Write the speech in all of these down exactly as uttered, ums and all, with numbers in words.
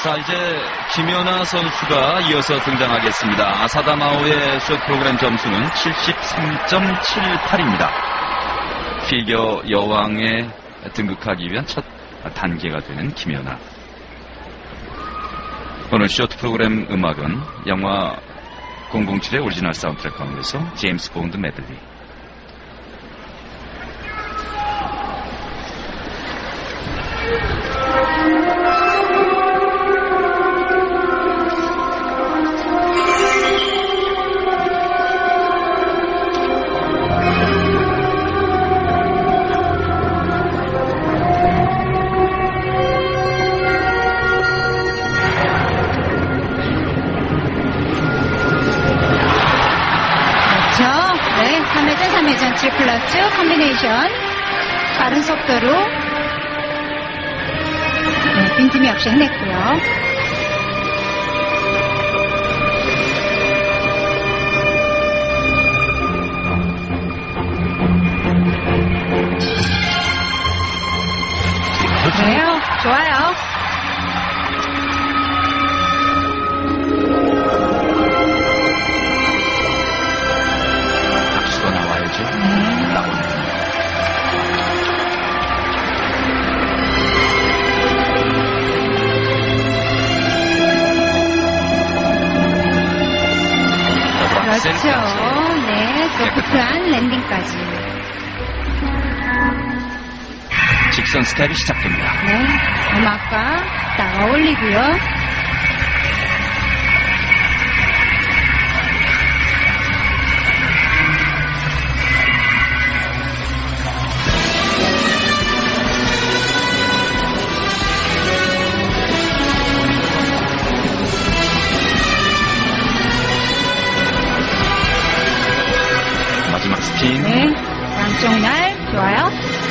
자, 이제 김연아 선수가 이어서 등장하겠습니다. 아사다마오의 숏 프로그램 점수는 칠십삼 점 칠팔입니다. 피겨 여왕에 등극하기 위한 첫 단계가 되는 김연아. 오늘 숏 프로그램 음악은 영화 공공칠의 오리지널 사운드트랙 가운데서 제임스 본드 메들리. 삼 회전, 삼 회전, 트리플러스 콤비네이션 빠른 속도로 네, 빈틈이 없이 해냈고요. 그래요, 좋아요. 그렇죠. 네, 소프트한 랜딩까지. 직선 스텝이 시작됩니다. 네, 음악과 딱 어울리고요. 마지막 스핀. 네, 양쪽 날 좋아요.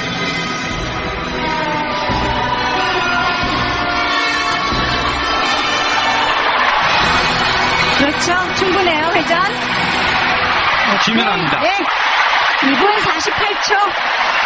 그렇죠, 충분해요. 회전. 김연아입니다. 네, 이 분 사십팔 초.